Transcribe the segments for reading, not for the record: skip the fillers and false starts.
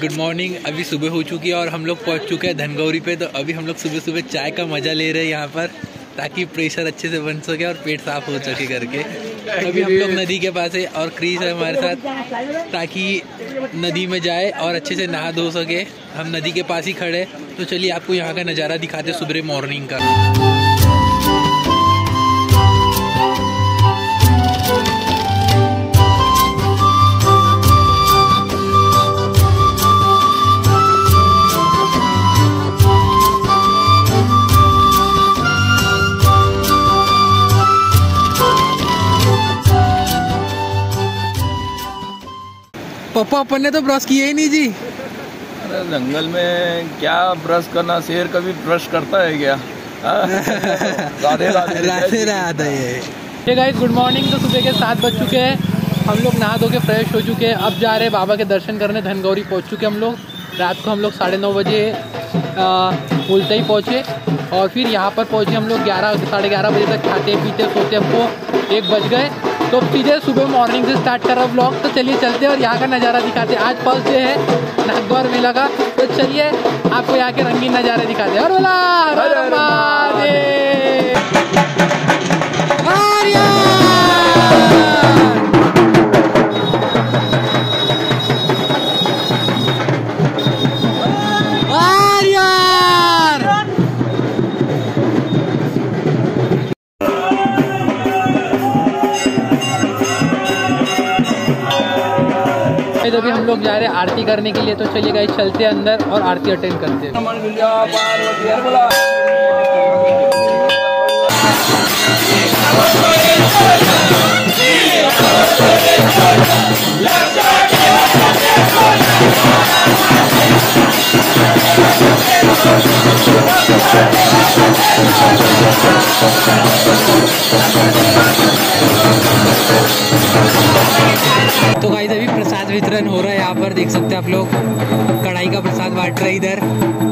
Good morning. अभी सुबह हो चुकी है और हम लोग पहुंच चुके हैं धनगौरी पे। तो अभी हम लोग सुबह सुबह चाय का मज़ा ले रहे हैं यहाँ पर, ताकि प्रेशर अच्छे से बन सके और पेट साफ हो सके करके। अभी हम लोग नदी के पास है और क्रीज है हमारे साथ, ताकि नदी में जाए और अच्छे से नहा धो सके। हम नदी के पास ही खड़े। तो चलिए आपको यहाँ का नज़ारा दिखाते सुबह मॉर्निंग का। पापा अपन ने तो ब्रश किया ही नहीं जी। अरे जंगल में क्या ब्रश करना, शेर कभी ब्रश करता है क्या? Radhe Radhe Radhe. Hey guys, good morning. तो सुबह के 7 बज चुके हैं। हम लोग नहा धो के फ्रेश हो चुके हैं। अब जा रहे हैं बाबा के दर्शन करने। धनगौरी पहुंच चुके हम लोग। रात को हम लोग 9:30 बजे उल्टा ही पहुँचे और फिर यहाँ पर पहुँचे हम लोग 11 साढ़े 11 बजे तक। खाते पीते सोते हमको 1 बज गए। तो सीधे सुबह मॉर्निंग से स्टार्ट कर रहा ब्लॉग। तो चलिए चलते हैं और यहाँ का नज़ारा दिखाते हैं। आज फर्स्ट डे है नागौर मेला का। तो चलिए आपको यहाँ के रंगीन नज़ारे दिखाते हैं। और बोला अभी हम लोग जा रहे हैं आरती करने के लिए। तो चलिए गाइस चलते हैं अंदर और आरती अटेंड करते हैं। तो गाइस अभी प्रसाद वितरण हो रहा है यहाँ पर, देख सकते हैं आप लोग। कढ़ाई का प्रसाद बांट रहे हैं इधर।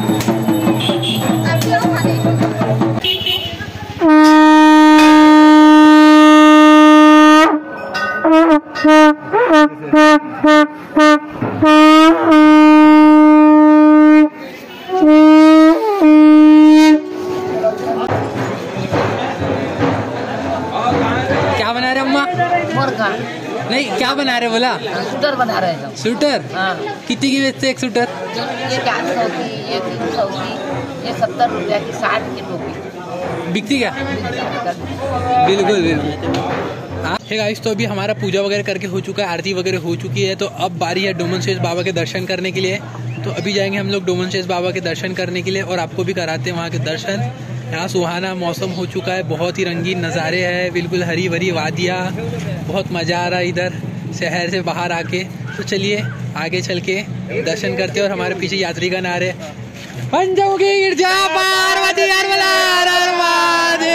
क्या बना रहे अम्मा? नहीं, क्या बना रहे बोला? शूटर बना रहे हैं। शूटर? हाँ। कितनी की बेचते एक शूटर? ये 400 की, ये 300 की, ये 70 रुपया की, 60 की टोपी बिकती क्या? बिल्कुल बिल्कुल। हे गाइस, तो अभी हमारा पूजा वगैरह करके हो चुका है, आरती वगैरह हो चुकी है। तो अब बारी है डोमन शेष बाबा के दर्शन करने के लिए। तो अभी जाएंगे हम लोग डोमन शेष बाबा के दर्शन करने के लिए और आपको भी कराते हैं वहाँ के दर्शन। यहाँ सुहाना मौसम हो चुका है, बहुत ही रंगीन नज़ारे हैं, बिल्कुल हरी भरी वादियाँ। बहुत मज़ा आ रहा है इधर शहर से बाहर आके। तो चलिए आगे चल के दर्शन करते हैं। और हमारे पीछे यात्री का नारे पंचमुखी गिरजा पार्वती हर महादेव।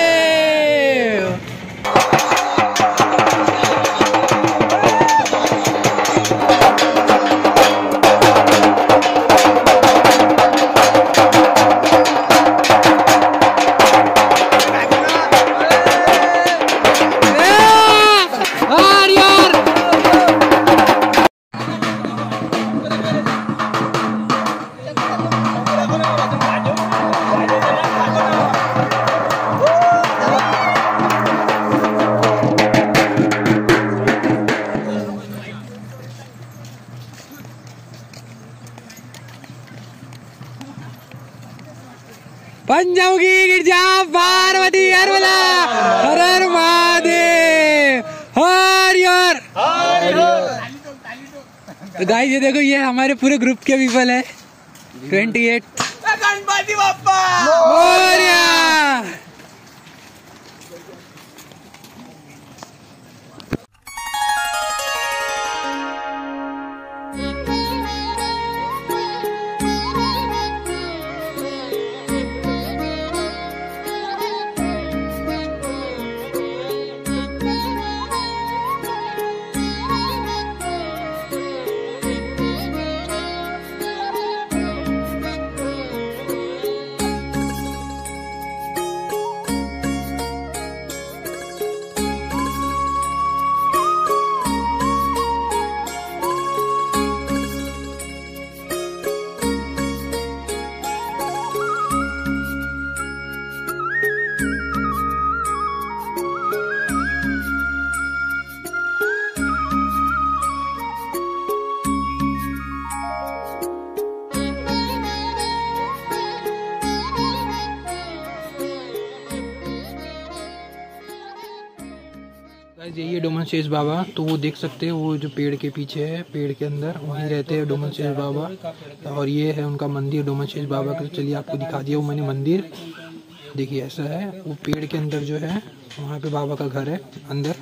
पंचमुखी गिरजा पार्वती हर हर महादेव हर यार। गाइस ये देखो, ये हमारे पूरे ग्रुप के पीपल है। 28 गणपति बप्पा मोरया। डोमन शेष बाबा, तो वो देख सकते हैं, वो जो पेड़ के पीछे है, पेड़ के अंदर वहीं रहते हैं डोमन शेष बाबा। और ये है उनका मंदिर डोमन शेष बाबा का। चलिए आपको दिखा दिया वो मैंने मंदिर। देखिए ऐसा है, वो पेड़ के अंदर जो है वहाँ पे बाबा का घर है अंदर।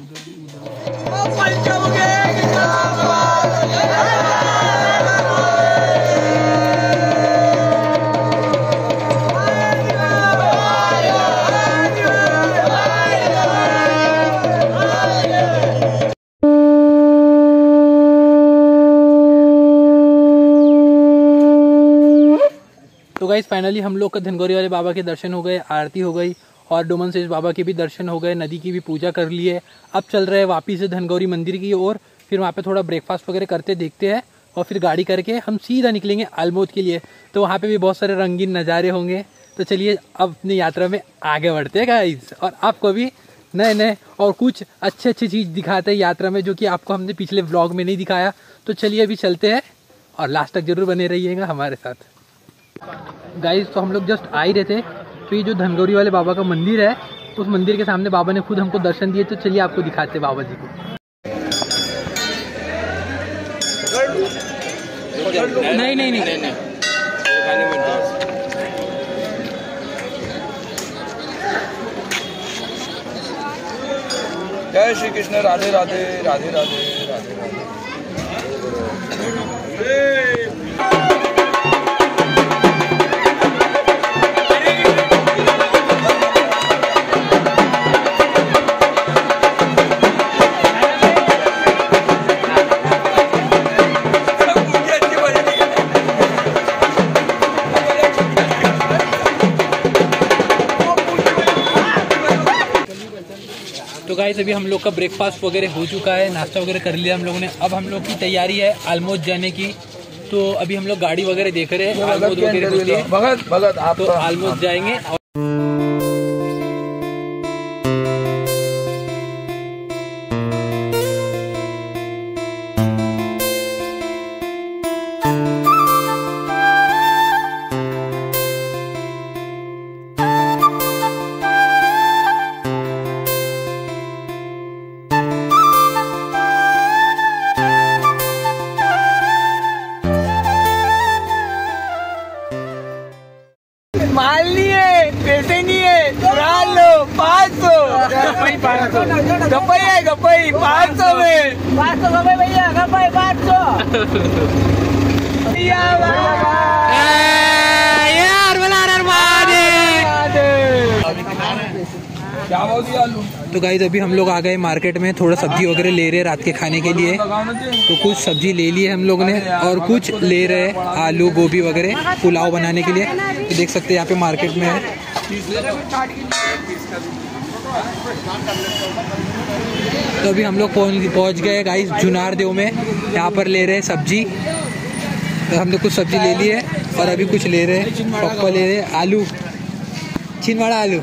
तो गाइस फाइनली हम लोग का धनगौरी वाले बाबा के दर्शन हो गए, आरती हो गई और डोमन शेष बाबा के भी दर्शन हो गए, नदी की भी पूजा कर ली है। अब चल रहे हैं वापिस से धनगौरी मंदिर की ओर, फिर वहाँ पे थोड़ा ब्रेकफास्ट वगैरह करते देखते हैं और फिर गाड़ी करके हम सीधा निकलेंगे आलमोद के लिए। तो वहाँ पे भी बहुत सारे रंगीन नज़ारे होंगे। तो चलिए अब अपनी यात्रा में आगे बढ़ते हैं गाइस, और आपको भी नए नए और कुछ अच्छे अच्छे चीज़ दिखाते हैं यात्रा में, जो कि आपको हमने पिछले व्लॉग में नहीं दिखाया। तो चलिए अभी चलते हैं और लास्ट तक जरूर बने रहिएगा हमारे साथ गाइस। तो हम लोग जस्ट आ ही रहे थे, तो ये जो धनगौरी वाले बाबा का मंदिर है, उस मंदिर के सामने बाबा ने खुद हमको दर्शन दिए। तो चलिए आपको दिखाते हैं बाबा जी को। नहीं नहीं नहीं, नहीं। जय श्री कृष्ण, राधे राधे राधे राधे राधे राधे। तो गाइस अभी हम लोग का ब्रेकफास्ट वगैरह हो चुका है, नाश्ता वगैरह कर लिया हम लोगों ने। अब हम लोग की तैयारी है आलमोद जाने की। तो अभी हम लोग गाड़ी वगैरह देख रहे हैं, आलमोद वगैरह होती है, भगत आप तो आलमोद जाएंगे। और माल नहीं है, पैसे नहीं है, चुरा लो 500 गपई है, गपई 500 में 500 गपई भैया, गपई 500 क्या बोल दिया आलू। तो गाइस अभी हम लोग आ गए मार्केट में, थोड़ा सब्जी वगैरह ले रहे हैं रात के खाने के लिए। तो कुछ सब्जी ले ली है हम लोग ने और कुछ ले रहे हैं आलू गोभी वगैरह पुलाव बनाने के लिए। तो देख सकते हैं यहाँ पे मार्केट में है। तो अभी हम लोग पहुँच गए गाइस जुनार देव में, यहाँ पर ले रहे हैं सब्जी। तो हमने कुछ सब्जी ले ली है और अभी कुछ ले रहे हैं, पप्पा ले रहे हैं आलू, छिंदवाड़ा आलू।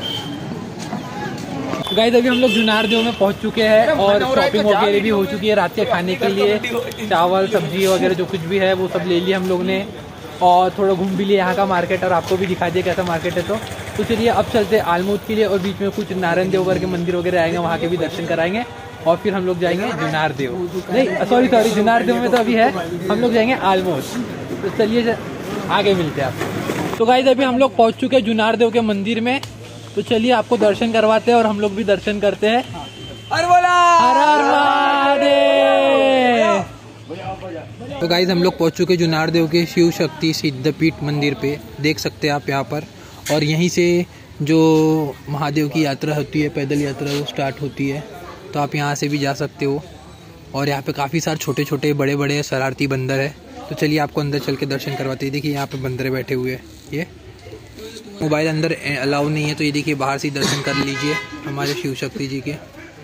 गाइस अभी हम लोग जुनार देव में पहुंच चुके हैं और शॉपिंग वगैरह भी हो चुकी है रात के खाने के लिए। चावल सब्जी वगैरह जो कुछ भी है वो सब ले लिया हम लोग ने और थोड़ा घूम भी लिया यहाँ का मार्केट, और आपको भी दिखा दिया कैसा मार्केट है। तो चलिए अब चलते हैं आलमोद के लिए और बीच में कुछ नारायण देव के मंदिर वगैरह आएंगे, वहाँ के भी दर्शन कराएंगे और फिर हम लोग जाएंगे जुनार देव। नहीं सॉरी जुनार देव में तो अभी है, हम लोग जाएंगे आलमोद। तो चलिए आगे मिलते हैं आपको। तो गाइस अभी हम लोग पहुँच चुके हैं जुनार देव के मंदिर में। तो चलिए आपको दर्शन करवाते हैं और हम लोग भी दर्शन करते हैं। हर हर महादेव। तो गाइस हम लोग पहुंच चुके जुनार देव के शिव शक्ति सिद्धपीठ मंदिर पे, देख सकते हैं आप यहाँ पर। और यहीं से जो महादेव की यात्रा होती है, पैदल यात्रा, वो स्टार्ट होती है। तो आप यहाँ से भी जा सकते हो। और यहाँ पे काफ़ी सारे छोटे छोटे बड़े बड़े शरारती बंदर है। तो चलिए आपको अंदर चल के दर्शन करवाते हैं। देखिए यहाँ पे बंदर बैठे हुए हैं, ये मोबाइल अंदर अलाउ नहीं है। तो ये देखिए बाहर से दर्शन कर लीजिए हमारे शिव शक्ति जी के।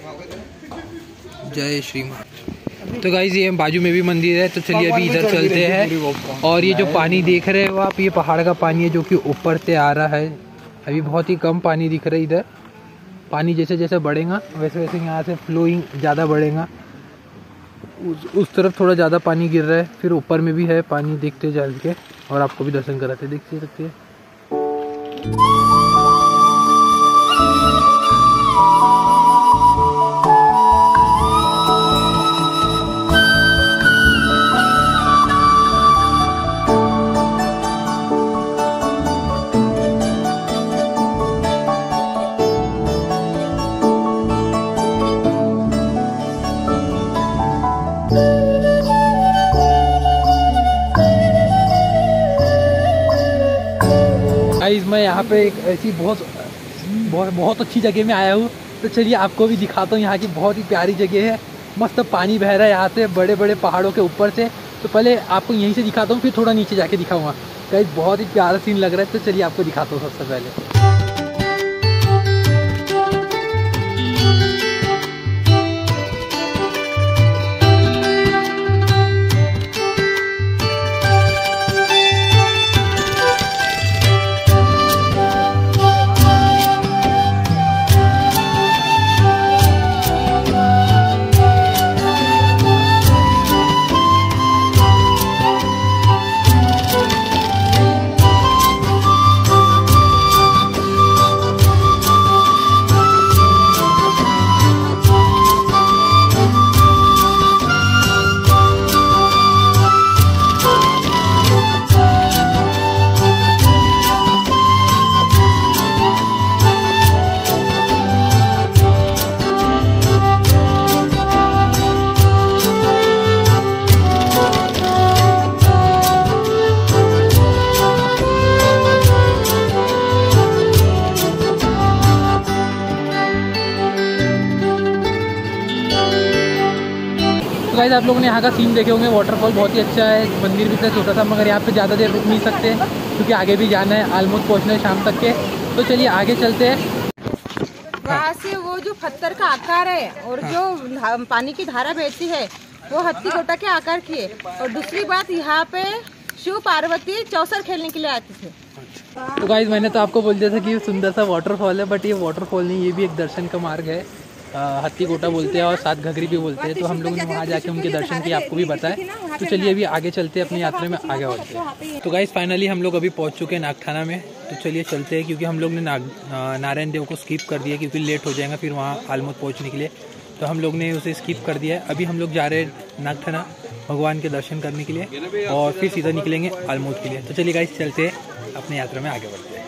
जय श्री मां। तो गाइस ये बाजू में भी मंदिर है। तो चलिए अभी इधर चलते हैं। और ये जो पानी देख रहे हो आप, ये पहाड़ का पानी है जो कि ऊपर से आ रहा है। अभी बहुत ही कम पानी दिख रहा है इधर। पानी जैसे जैसे बढ़ेगा वैसे वैसे यहाँ से फ्लोइंग ज़्यादा बढ़ेगा। उस तरफ थोड़ा ज़्यादा पानी गिर रहा है, फिर ऊपर में भी है पानी, देखते चल के और आपको भी दर्शन कराते देखते सकते हैं। मैं यहाँ पे एक ऐसी बहुत अच्छी जगह में आया हूँ। तो चलिए आपको भी दिखाता हूँ, यहाँ की बहुत ही प्यारी जगह है। मस्त पानी बह रहा है यहाँ से बड़े बड़े पहाड़ों के ऊपर से। तो पहले आपको यहीं से दिखाता हूँ, फिर थोड़ा नीचे जाके दिखाऊंगा। गाइस बहुत ही प्यारा सीन लग रहा है। तो चलिए आपको दिखाता हूँ सबसे पहले। गाइस आप लोगों ने यहाँ का सीन देखे होंगे, वाटरफॉल बहुत ही अच्छा है। मंदिर भी इतना छोटा था, मगर यहाँ पे ज़्यादा देर रुक नहीं सकते क्योंकि आगे भी जाना है, ऑलमोस्ट पहुँचना है शाम तक के। तो चलिए आगे चलते हैं। वहाँ से वो जो पत्थर का आकार है और जो पानी की धारा बहती है वो हत्तीकोटा के आकार की है। और दूसरी बात, यहाँ पे शिव पार्वती चौसर खेलने के लिए आते थे। तो गाइस मैंने तो आपको बोल दिया था कि ये सुंदर सा वाटरफॉल है, बट ये वाटरफॉल नहीं, ये भी एक दर्शन का मार्ग है। हत्तीकोटा बोलते हैं और सात घगरी भी बोलते हैं। तो हम लोगों ने वहाँ जाके उनके दर्शन किए, आपको भी बताए। तो चलिए अभी आगे चलते हैं, अपनी यात्रा में आगे बढ़ते हैं। तो गाइस फाइनली हम लोग अभी पहुँच चुके हैं नागठाना में। तो चलिए चलते हैं, क्योंकि हम लोग ने नारायण देव को स्किप कर दिया क्योंकि लेट हो जाएगा फिर वहाँ आलमोद पहुँचने के लिए। तो हम लोग ने उसे स्किप कर दिया है। अभी हम लोग जा रहे हैं नागठाना भगवान के दर्शन करने के लिए और फिर सीधा निकलेंगे आलमोद के लिए। तो चलिए गाइस चलते हैं, अपनी यात्रा में आगे बढ़ते हैं।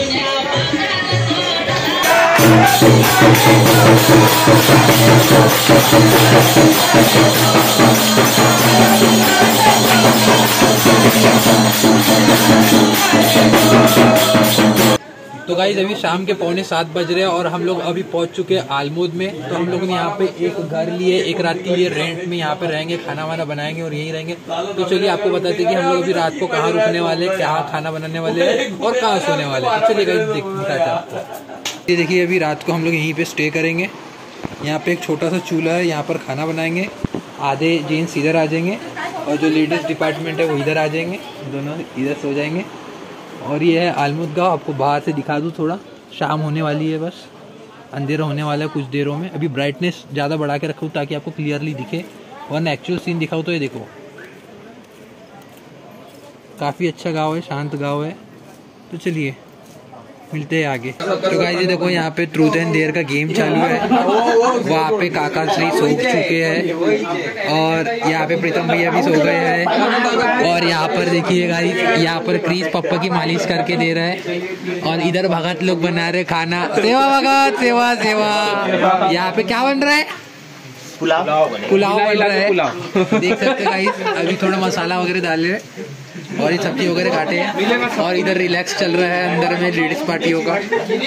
तो गाइस अभी शाम के 6:45 बज रहे हैं और हम लोग अभी पहुंच चुके हैं आलमोद में। तो हम लोगों ने यहाँ पे एक घर लिए, एक रात के लिए रेंट में यहाँ पे रहेंगे, खाना वाना बनाएंगे और यहीं रहेंगे। तो चलिए आपको बताते हैं कि हम लोग अभी रात को कहाँ रुकने वाले, क्या खाना बनाने वाले हैं और कहाँ सोने वाले हैं। चलिए गाइस दिखाते हैं आपको। ये देखिए अभी रात को हम लोग यहीं पे स्टे करेंगे। यहाँ पे एक छोटा सा चूल्हा है, यहाँ पर खाना बनाएंगे। आधे जेंट्स इधर आ जाएंगे और जो लेडीज़ डिपार्टमेंट है वो इधर आ जाएंगे, दोनों इधर सो जाएंगे। और ये है आलमोद गाँव, आपको बाहर से दिखा दूँ थोड़ा। शाम होने वाली है, बस अंधेरा होने वाला है कुछ देरों में। अभी ब्राइटनेस ज़्यादा बढ़ा के रखूँ ताकि आपको क्लियरली दिखे, वरना एक्चुअल सीन दिखाऊँ तो ये देखो, काफ़ी अच्छा गाँव है, शांत गाँव है। तो चलिए मिलते हैं आगे। तो गाइस ये देखो यहाँ पे ट्रूथ एंड डेयर का गेम चालू है। वहाँ पे काका श्री सो चुके हैं और यहाँ पे प्रीतम भैया भी सो गए हैं। और यहाँ पर देखिए गाइस, यहाँ पर क्रिस पप्पा की मालिश करके दे रहा है और इधर भगत लोग बना रहे खाना। सेवा भगत, सेवा सेवा। यहाँ पे क्या बन रहा है? पुलाव बन रहा है, देख सकते हैं गाइस। अभी थोड़ा मसाला वगैरह डाल रहे हैं और ये सब्जी वगैरह काटे हैं और इधर रिलैक्स चल रहा है अंदर में लेडीज पार्टी होगा।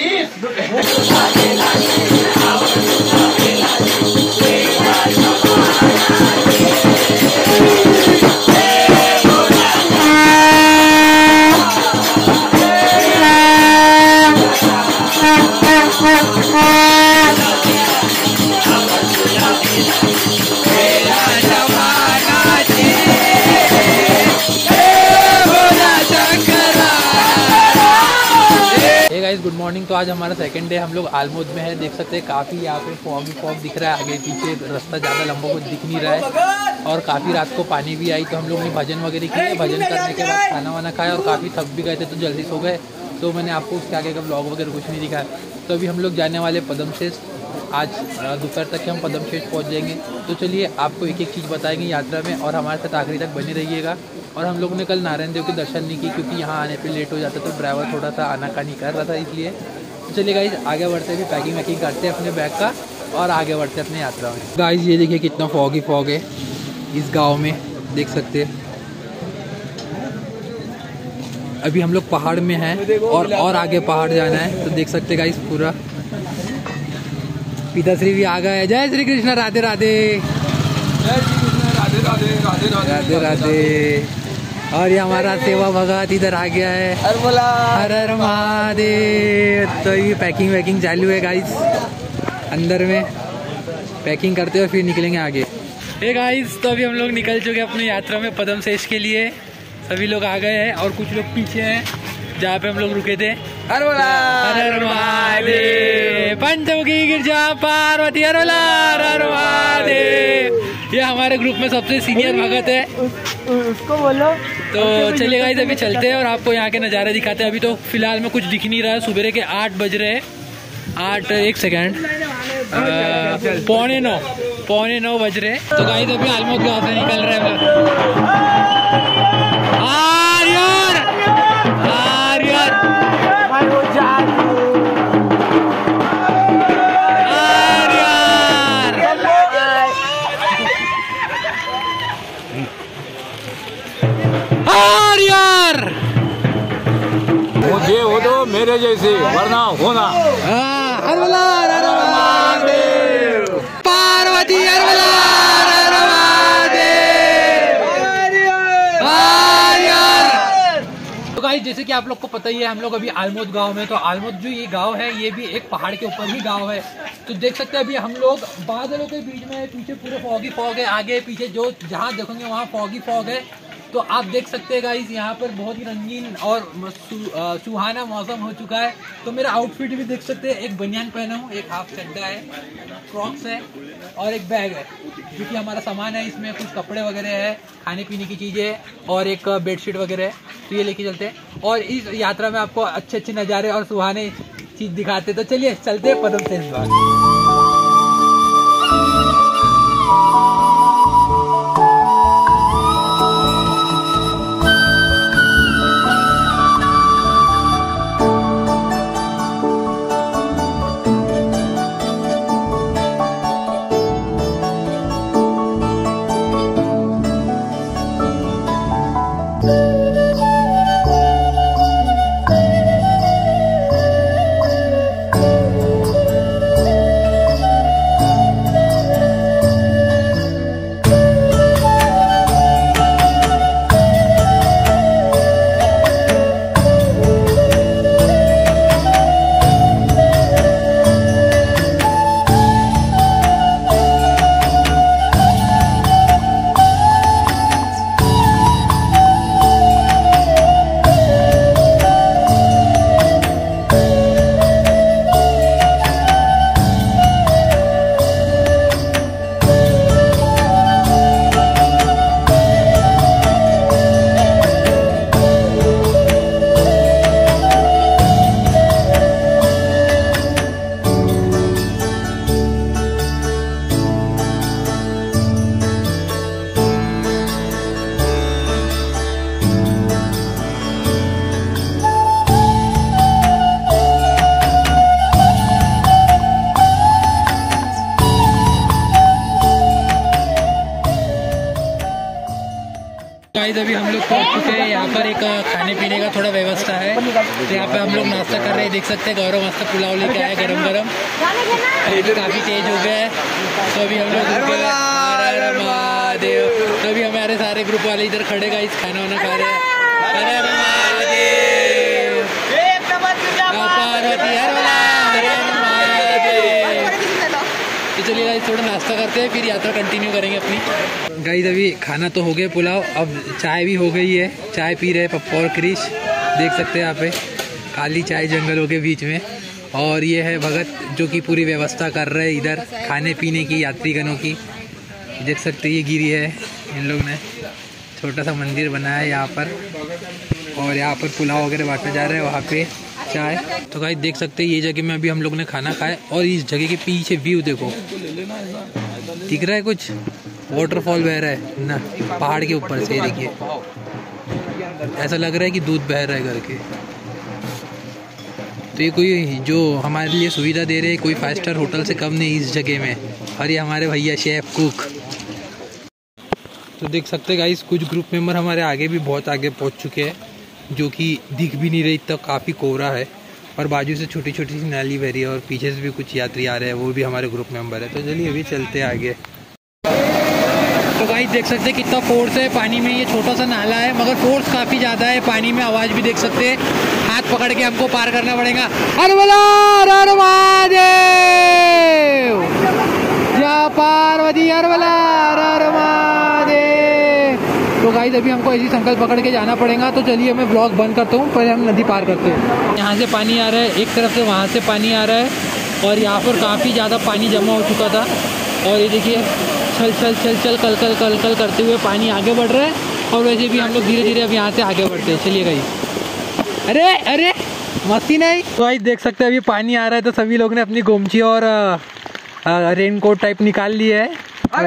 Good morning. तो आज हमारा सेकंड डे, हम लोग आलमोद में है। देख सकते हैं काफ़ी यहाँ पे फॉग दिख रहा है, आगे पीछे रास्ता ज़्यादा लंबा कुछ दिख नहीं रहा है। और काफ़ी रात को पानी भी आई, तो हम लोग ने भजन वगैरह किए। भजन करने के बाद खाना वाना खाया और काफ़ी थक भी गए थे तो जल्दी सो गए। तो मैंने आपको उसके आगे का ब्लॉग वगैरह कुछ नहीं दिखाया। तो अभी हम लोग जाने वाले पद्मशेष, आज दोपहर तक के हम पद्मशेष पहुँच जाएंगे। तो चलिए आपको एक एक चीज़ बताएंगे यात्रा में और हमारे साथ आखिरी तक बने रहिएगा। और हम लोगों ने कल नारायण देव के दर्शन नहीं किए क्योंकि यहाँ आने पे लेट हो जाता, तो ड्राइवर थोड़ा सा आनाकानी कर रहा था इसलिए। तो चलिए गाइस आगे बढ़ते हैं, भी पैकिंग वैकिंग करते हैं अपने बैग का और आगे बढ़ते हैं अपनी यात्रा में। गाइस ये देखिए कितना फॉग है इस गाँव में, देख सकते हैं। अभी हम लोग पहाड़ में हैं और आगे पहाड़ जाना है। तो देख सकते गाइस पूरा पिताश्री भी आ गए। जय श्री कृष्ण, राधे राधे। जय श्री कृष्ण, राधे राधे, राधे राधे राधे। और ये हमारा सेवा भगत इधर आ गया है। हर हर महादेव। तो ये पैकिंग वैकिंग चालू है गाइस, अंदर में पैकिंग करते हुए फिर निकलेंगे आगे। हे गाइस, तो अभी हम लोग निकल चुके हैं अपनी यात्रा में पद्मशेष के लिए। सभी लोग आ गए हैं और कुछ लोग पीछे हैं जहाँ पे हम लोग रुके थे। हर हर महादेव। पंचमुखी गिरजा पार्वती हर महादेव। ये हमारे ग्रुप में सबसे सीनियर भगत है। उसको बोलो। तो चलिए गाइस अभी चलते हैं और आपको यहाँ के नज़ारे दिखाते हैं। अभी तो फिलहाल में कुछ दिख नहीं रहा है। सुबह के 8 बज रहे हैं। 8 1 सेकेंड 8:45 बज रहे। तो गाइस अभी आलमोद गाँव से निकल रहे हैं। मुझे हो दो मेरे जैसे, वरना होना। पार्वती तो गाइस जैसे कि आप लोग को पता ही है, हम लोग अभी आलमोद गांव में। तो आलमोद जो ये गांव है ये भी एक पहाड़ के ऊपर ही गांव है। तो देख सकते हैं अभी हम लोग बादलों के बीच में, पीछे पूरे फॉगी फॉग है, आगे पीछे जो जहाँ देखोगे वहाँ फॉगी फॉग है। तो आप देख सकते हैं गाइस यहाँ पर बहुत ही रंगीन और सुहाना मौसम हो चुका है। तो मेरा आउटफिट भी देख सकते हैं, एक बनियान पहना हूँ, एक हाफ चड्डा है, क्रॉक्स है और एक बैग है क्योंकि हमारा सामान है। इसमें कुछ कपड़े वगैरह है, खाने पीने की चीज़ें है और एक बेडशीट वगैरह है। तो ये लेके चलते हैं और इस यात्रा में आपको अच्छे अच्छे नज़ारे और सुहाने चीज़ दिखाते। तो चलिए चलते हैं पद्मशेष बाग। अभी हम लोग पहुंच चुके हैं। यहाँ पर एक खाने पीने का थोड़ा व्यवस्था है। तो यहाँ पे हम लोग नाश्ता कर रहे हैं। देख सकते हैं गौरव नाश्ता पुलाव लेके आया गरम गरम। काफी तेज हो गया है। तो अभी हम लोग हर महादेव। तो अभी हमारे सारे ग्रुप वाले इधर खड़े का इस खाना वाना खा रहे हैं। हर महादेव, पार्वती हर महादेव। तो चलिए गाइस थोड़ा नाश्ता करते हैं फिर यात्रा कंटिन्यू करेंगे अपनी। गाइस अभी खाना तो हो गया पुलाव, अब चाय भी हो गई है। चाय पी रहे पप्पा और क्रिश। देख सकते हैं यहाँ पे काली चाय जंगलों के बीच में। और ये है भगत जो कि पूरी व्यवस्था कर रहे हैं इधर खाने पीने की यात्रीगणों की। देख सकते हैं ये गिरी है, इन लोग ने छोटा सा मंदिर बनाया है यहाँ पर। और यहाँ पर पुलाव वगैरह बांटा जा रहा है, वहाँ पे चाय। तो गाइस देख सकते हैं ये जगह में अभी हम लोग ने खाना खाया। और इस जगह के पीछे व्यू देखो, दिख रहा है कुछ वाटरफॉल बह रहा है ना पहाड़ के ऊपर से। देखिए ऐसा लग रहा है कि दूध बह रहा है करके। तो ये कोई जो हमारे लिए सुविधा दे रहे हैं कोई 5 स्टार होटल से कम नहीं इस जगह में। और ये हमारे भैया शेफ कुक। तो देख सकते हैं गाइस कुछ ग्रुप मेंबर हमारे आगे भी बहुत आगे पहुंच चुके हैं। जो कि दिख भी नहीं रही, तब काफ़ी कोहरा है और बाजू से छोटी छोटी सी नाली बह रही है और पीछे से भी कुछ यात्री आ रहे हैं, वो भी हमारे ग्रुप मेंबर है। तो चलिए अभी चलते हैं आगे। तो गाइस देख सकते हैं कितना फोर्स है पानी में। ये छोटा सा नाला है मगर फोर्स काफ़ी ज़्यादा है पानी में। आवाज़ भी देख सकते हैं, हाथ पकड़ के हमको पार करना पड़ेगा। हर महादेव, जय पार्वती, हर महादेव। तो गाइस अभी हमको ऐसी संकल्प पकड़ के जाना पड़ेगा। तो चलिए मैं ब्लॉग बंद करता हूँ, पहले हम नदी पार करते हैं। यहाँ से पानी आ रहा है, एक तरफ से वहाँ से पानी आ रहा है और यहाँ पर काफ़ी ज़्यादा पानी जमा हो चुका था। और ये देखिए चल चल चल चल कल कल कल कल करते हुए पानी आगे बढ़ रहा है और वैसे भी हम लोग धीरे धीरे अब यहाँ से आगे बढ़ते हैं। चलिए गाइस, अरे अरे मस्ती नहीं। तो गाइस देख सकते हैं अभी पानी आ रहा है तो सभी लोग ने अपनी गोमची और रेनकोट टाइप निकाल लिया है।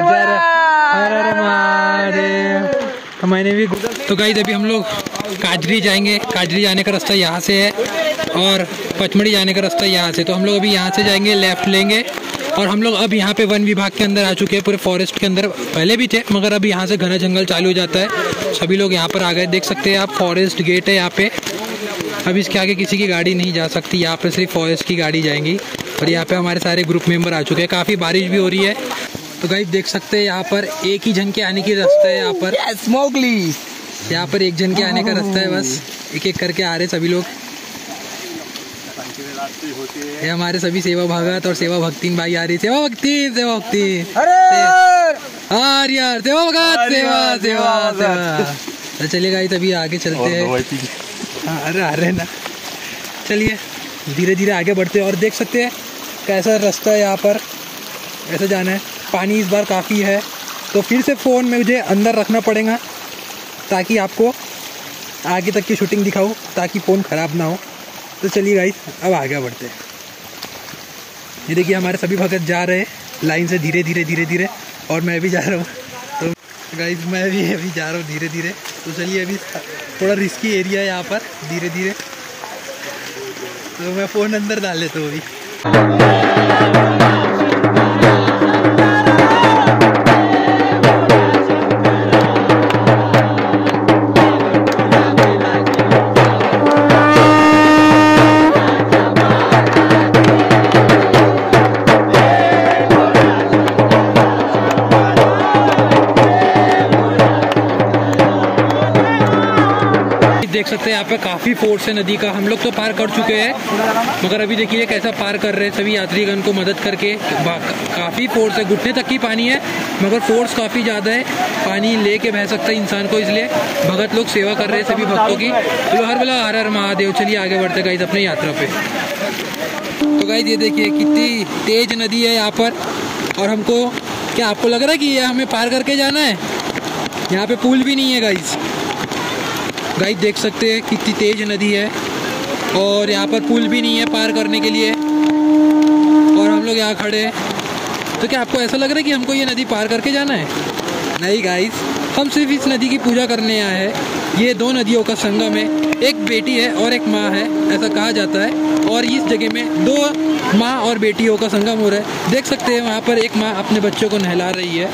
तो मैंने भी। तो गाइस अभी हम लोग काजरी जाएंगे। काजरी जाने का रास्ता यहाँ से है और पचमढ़ी जाने का रास्ता यहाँ से। तो हम लोग अभी यहाँ से जाएंगे, लेफ्ट लेंगे और हम लोग अब यहाँ पे वन विभाग के अंदर आ चुके हैं। पूरे फॉरेस्ट के अंदर पहले भी थे मगर अब यहाँ से घना जंगल चालू हो जाता है। सभी लोग यहाँ पर आ गए, देख सकते हैं आप, फॉरेस्ट गेट है यहाँ पे। अब इसके आगे किसी की गाड़ी नहीं जा सकती, यहाँ पे सिर्फ फॉरेस्ट की गाड़ी जाएंगी। और यहाँ पे हमारे सारे ग्रुप मेंबर आ चुके हैं, काफ़ी बारिश भी हो रही है। तो गाइस देख सकते हैं यहाँ पर एक ही जन के आने की रास्ता है। यहाँ पर यहाँ पर एक जन के आने का रास्ता है, बस एक एक करके आ रहे सभी लोग। ये हमारे सभी सेवा भगत और सेवा भक्तिन भाई आ रही। सेवा भक्ति, सेवा भक्ति, अरे यार सेवा भगत, सेवा सेवा सेवा। तो चलिए गाइस अभी आगे चलते हैं। अरे अरे ना, चलिए धीरे धीरे आगे बढ़ते हैं। और देख सकते हैं कैसा रास्ता है, यहाँ पर ऐसे जाना है। पानी इस बार काफ़ी है तो फिर से फ़ोन में मुझे अंदर रखना पड़ेगा ताकि आपको आगे तक की शूटिंग दिखाऊँ, ताकि फ़ोन ख़राब ना हो। तो चलिए गाइस अब आगे बढ़ते हैं। ये देखिए हमारे सभी भगत जा रहे हैं लाइन से धीरे धीरे धीरे धीरे और मैं भी जा रहा हूँ। तो गाइस मैं भी अभी जा रहा हूँ धीरे धीरे। तो चलिए अभी थोड़ा रिस्की एरिया है यहाँ पर, धीरे धीरे। तो मैं फ़ोन अंदर डाल लेता हूँ अभी। देख सकते हैं यहाँ पे काफ़ी फोर्स है नदी का। हम लोग तो पार कर चुके हैं मगर अभी देखिए कैसा पार कर रहे हैं सभी यात्रीगण को मदद करके। काफ़ी फोर्स है, घुटने तक की पानी है मगर फोर्स काफ़ी ज़्यादा है। पानी लेके बह सकता है इंसान को, इसलिए भगत लोग सेवा कर रहे हैं सभी भक्तों की। तो हर बेला हर हर महादेव। चलिए आगे बढ़ते गाइस अपने यात्रा पे। तो गाइस ये देखिए कितनी तेज नदी है यहाँ पर। और हमको क्या आपको लग रहा है कि ये हमें पार करके जाना है? यहाँ पे पुल भी नहीं है गाइस। गाइस देख सकते हैं कितनी तेज नदी है और यहाँ पर पुल भी नहीं है पार करने के लिए। और हम लोग यहाँ खड़े हैं। तो क्या आपको ऐसा लग रहा है कि हमको ये नदी पार करके जाना है? नहीं गाइस, हम सिर्फ इस नदी की पूजा करने आए हैं। ये दो नदियों का संगम है, एक बेटी है और एक माँ है, ऐसा कहा जाता है। और इस जगह में दो माँ और बेटियों का संगम हो रहा है। देख सकते हैं वहाँ पर एक माँ अपने बच्चों को नहला रही है।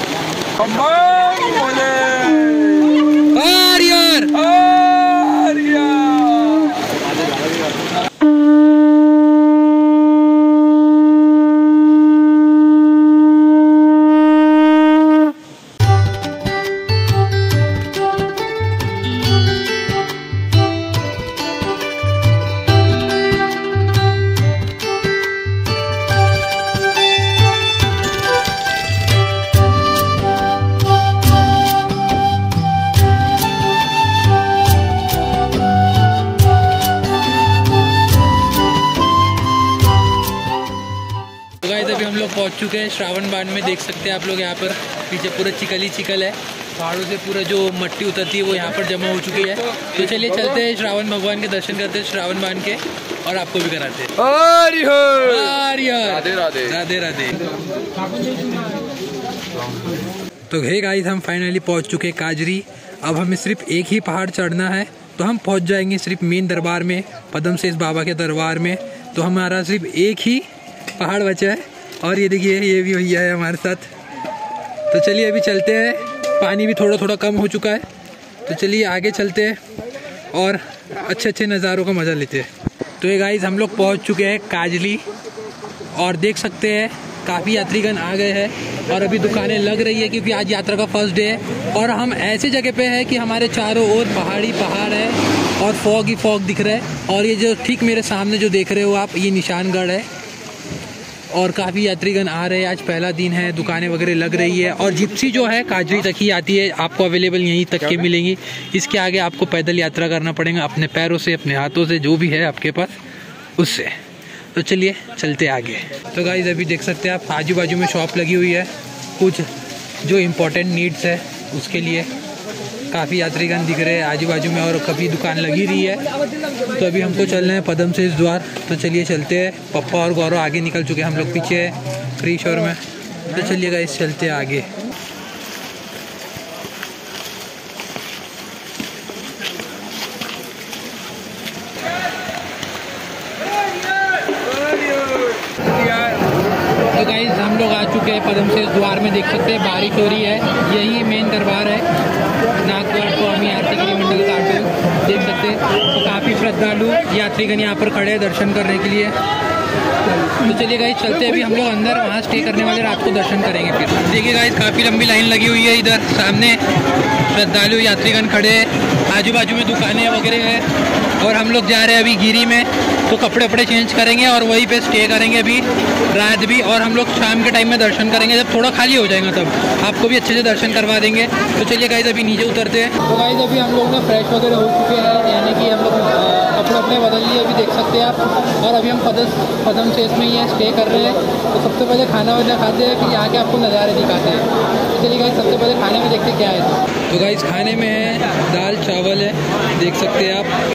पहुंच चुके हैं श्रावण बाण में। देख सकते हैं आप लोग यहाँ पर पीछे पूरा चिकल ही चिकल है। पहाड़ों से पूरा जो मट्टी उतरती है वो यहाँ पर जमा हो चुकी है। तो चलिए चलते हैं श्रावण भगवान के दर्शन करते हैं श्रावण बाण के और आपको भी कराते हैं। राधे राधे राधे राधे। तो हे गाइस हम फाइनली पहुँच चुके हैं काजरी। अब हमें सिर्फ एक ही पहाड़ चढ़ना है तो हम पहुँच जाएंगे सिर्फ मेन दरबार में, पद्मसेश बाबा के दरबार में। तो हमारा सिर्फ एक ही पहाड़ बचा है। और ये देखिए ये भी भैया है हमारे साथ। तो चलिए अभी चलते हैं। पानी भी थोड़ा थोड़ा कम हो चुका है तो चलिए आगे चलते हैं और अच्छे अच्छे नज़ारों का मज़ा लेते हैं। तो ये गाइस हम लोग पहुंच चुके हैं काजली और देख सकते हैं काफ़ी यात्रीगण आ गए हैं और अभी दुकानें लग रही है क्योंकि आज यात्रा का फर्स्ट डे है। और हम ऐसी जगह पे हैं कि हमारे चारों ओर पहाड़ी पहाड़ है और फॉग ही फॉग दिख रहा है। और ये जो ठीक मेरे सामने जो देख रहे हो आप, ये निशानगढ़ है और काफ़ी यात्रीगण आ रहे हैं। आज पहला दिन है, दुकानें वगैरह लग रही है और जिप्सी जो है काजली तक ही आती है, आपको अवेलेबल यहीं तक के मिलेंगी। इसके आगे आपको पैदल यात्रा करना पड़ेगा अपने पैरों से, अपने हाथों से, जो भी है आपके पास उससे। तो चलिए चलते आगे। तो गाइस अभी देख सकते हैं आप आजू बाजू में शॉप लगी हुई है, कुछ जो इम्पोर्टेंट नीड्स है उसके लिए काफ़ी यात्रीगण दिख रहे हैं आजू बाजू में और काफ़ी दुकान लगी रही है। तो अभी हमको चलना है पद्मसेस द्वार, तो चलिए चलते हैं। पप्पा और गौरव आगे निकल चुके हैं, हम लोग पीछे है फ्री शोर में। तो चलिए गाइस चलते हैं आगे। तो गाइस हम लोग आ चुके हैं पद्मसेस द्वार में, देख सकते हैं बारिश हो रही है, यही मेन दरबार है नागद्वार स्वामी आरतीगिरी मंडल काटल, देख सकते हैं। तो काफ़ी श्रद्धालु यात्रीगण यहाँ पर खड़े हैं दर्शन करने के लिए। तो चलिए गाइस चलते हैं, अभी हम लोग अंदर वहाँ स्टे करने वाले रात को दर्शन करेंगे। फिर देखिए गाइस काफ़ी लंबी लाइन लगी हुई है इधर सामने, श्रद्धालु यात्रीगण खड़े हैं, आजू बाजू में दुकानें वगैरह है। और हम लोग जा रहे हैं अभी गिरी में, तो कपड़े वपड़े चेंज करेंगे और वहीं पे स्टे करेंगे अभी रात भी। और हम लोग शाम के टाइम में दर्शन करेंगे, जब थोड़ा खाली हो जाएगा तब आपको भी अच्छे से दर्शन करवा देंगे। तो चलिए गाइस अभी नीचे उतरते हैं। तो गाइस अभी हम लोग ना फ्रेश वगैरह हो चुके हैं, यानी कि हम लोग कपड़े अपने बदल लिए, अभी देख सकते हैं आप। और अभी हम पद्मसेस में ही स्टे कर रहे हैं। तो सबसे पहले खाना वाना खाते हैं, फिर यहाँ के आपको नज़ारे दिखाते हैं। तो चलिए गाइस सबसे पहले खाने में देखते क्या है। तो गाइस खाने में है दाल चावल है, देख सकते हैं आप।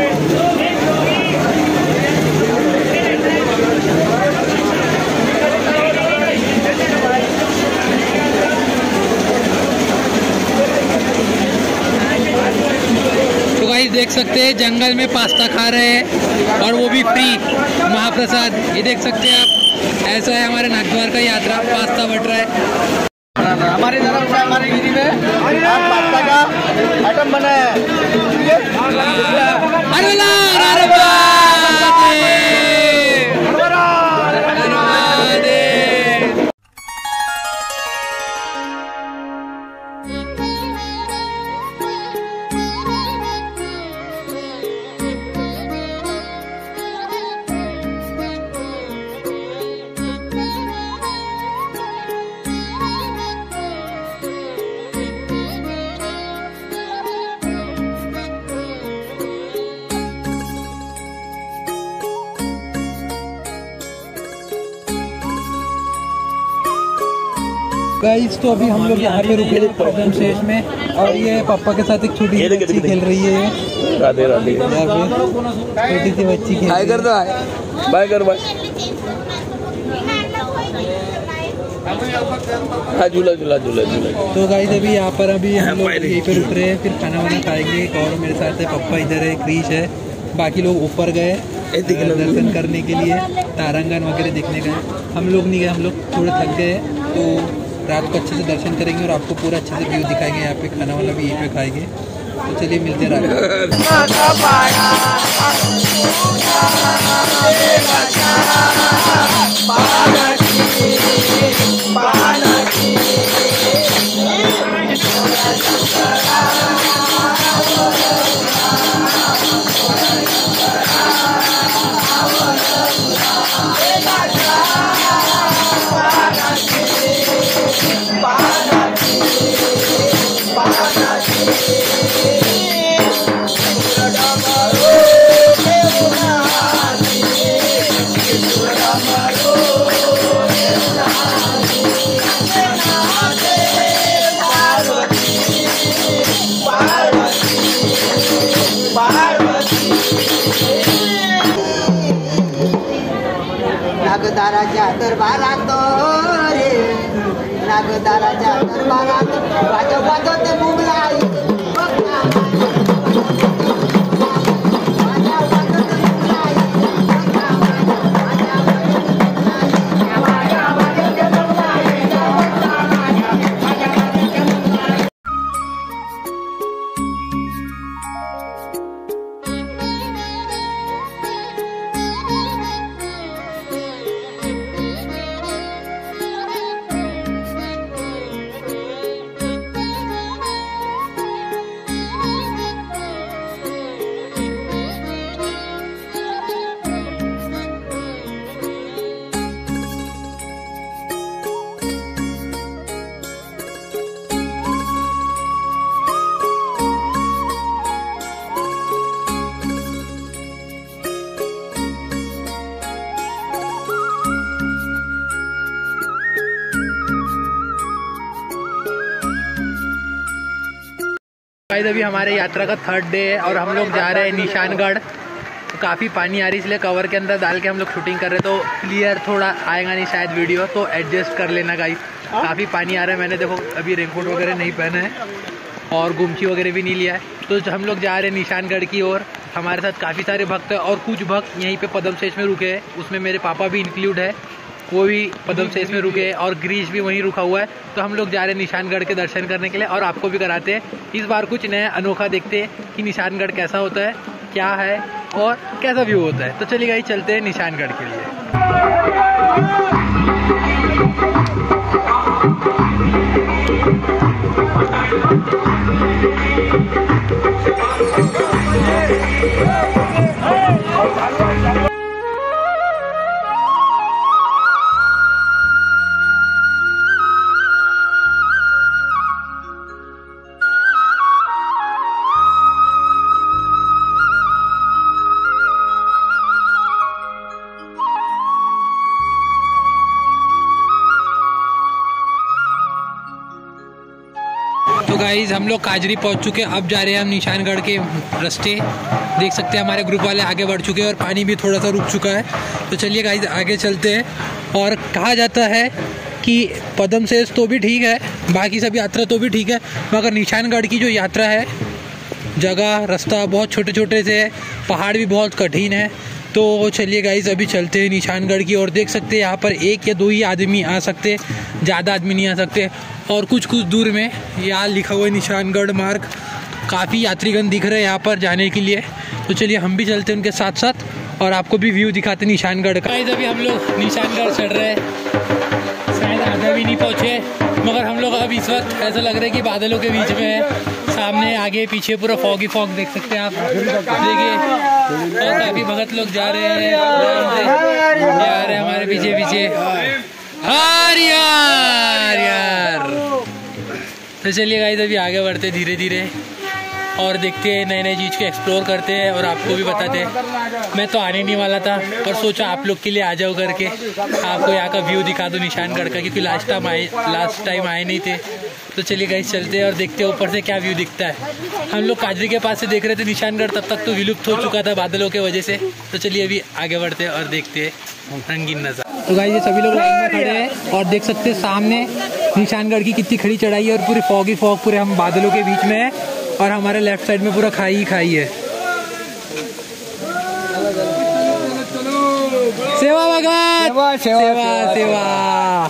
देख सकते हैं जंगल में पास्ता खा रहे हैं और वो भी फ्री महाप्रसाद, ये देख सकते हैं आप। ऐसा है हमारे नागद्वार का यात्रा, पास्ता बट रहा है हमारी तरफ से। हमारे गिरी में आज पास्ता का आइटम बना है। गाइस तो अभी हम लोग यहाँ पे रुके पद्मसेस में और ये पापा के साथ एक छोटी सी बच्ची खेल रही है। राधे राधे। छोटी सी बच्ची खेल हाय कर दो, बाय कर बाय। हाँ झूला झूला झूला झूला। तो गाइस अभी यहाँ पर अभी हम लोग यहीं पे रुक रहे हैं, फिर खाना वाना खाएंगे। और मेरे साथ है पप्पा, इधर है क्रिश है, बाकी लोग ऊपर गए दर्शन करने के लिए, तारांगण वगैरह देखने गए। हम लोग नहीं गए, हम लोग थोड़े थक गए। तो रात को अच्छे से दर्शन करेंगे और आपको पूरा अच्छे से व्यू दिखाएंगे। यहाँ पे खाना वाला भी यहीं पे खाएंगे। तो चलिए मिलते हैं नागदाराच्या दरबारात रे, नागदाराच्या दरबारात वाजवत मुगलाई गाइस अभी हमारे यात्रा का 3rd डे है और हम लोग जा रहे हैं निशानगढ़। तो काफ़ी पानी आ रही इसलिए कवर के अंदर डाल के हम लोग शूटिंग कर रहे हैं, तो क्लियर थोड़ा आएगा नहीं शायद वीडियो, तो एडजस्ट कर लेना गाइस। काफ़ी पानी आ रहा है, मैंने देखो अभी रेनकोट वगैरह नहीं पहना है और गुमछी वगैरह भी नहीं लिया है। तो हम लोग जा रहे हैं निशानगढ़ की ओर। हमारे साथ काफ़ी सारे भक्त हैं और कुछ भक्त यहीं पे पद्मशेष में रुके हैं, उसमें मेरे पापा भी इंक्लूड है, वो भी पद्मशेष में रुके हैं और ग्रीश भी वहीं रुका हुआ है। तो हम लोग जा रहे हैं निशानगढ़ के दर्शन करने के लिए और आपको भी कराते हैं। इस बार कुछ नया अनोखा देखते हैं कि निशानगढ़ कैसा होता है, क्या है और कैसा व्यू होता है। तो चलिए गाइस चलते हैं निशानगढ़ के लिए। तो गाइज हम लोग काजरी पहुंच चुके हैं, अब जा रहे हैं हम निशानगढ़ के रास्ते। देख सकते हैं हमारे ग्रुप वाले आगे बढ़ चुके हैं और पानी भी थोड़ा सा रुक चुका है। तो चलिए गाइज आगे चलते हैं। और कहा जाता है कि पद्मशेष तो भी ठीक है, बाकी सब यात्रा तो भी ठीक है, मगर निशानगढ़ की जो यात्रा है, जगह रास्ता बहुत छोटे छोटे से है, पहाड़ भी बहुत कठिन है। तो चलिए गाइज अभी चलते हैं निशानगढ़ की ओर। देख सकते हैं यहाँ पर 1 या 2 ही आदमी आ सकते, ज़्यादा आदमी नहीं आ सकते। और कुछ दूर में यहाँ लिखा हुआ है निशानगढ़ मार्ग। काफ़ी यात्रीगण दिख रहे हैं यहाँ पर जाने के लिए। तो चलिए हम भी चलते हैं उनके साथ साथ और आपको भी व्यू दिखाते निशानगढ़ का। गाइस अभी हम लोग निशानगढ़ चढ़ रहे हैं, शायद आधा भी नहीं पहुँचे, मगर हम लोग अब इस वक्त ऐसा लग रहा है कि बादलों के बीच में है। सामने आगे पीछे पूरा फॉगी फॉग देख सकते हैं आप, देखिए। और काफ़ी भगत लोग जा रहे हैं, जा रहे हैं हमारे पीछे पीछे। यार तो चलिए गाइस अभी आगे बढ़ते धीरे धीरे और देखते हैं, नए नए चीज़ को एक्सप्लोर करते हैं और आपको भी बताते हैं। मैं तो आने नहीं वाला था पर सोचा आप लोग के लिए आ जाओ करके, आपको यहाँ का व्यू दिखा दो निशानगढ़ का, क्योंकि लास्ट टाइम आए नहीं थे। तो चलिए गाइस चलते हैं और देखते हैं ऊपर से क्या व्यू दिखता है। हम लोग काजरी के पास से देख रहे थे निशानगढ़, तब तक तो विलुप्त हो चुका था बादलों के वजह से। तो चलिए अभी आगे बढ़ते हैं और देखते हैं रंगीन नज़ारा। तो गाइस ये सभी लोग लाइन में खड़े हैं और देख सकते हैं सामने निशानगढ़ की कितनी खड़ी चढ़ाई है और पूरी फॉगी फॉग, पूरे हम बादलों के बीच में है और हमारे लेफ्ट साइड में पूरा खाई ही खाई है। सेवा भगत, सेवा सेवा।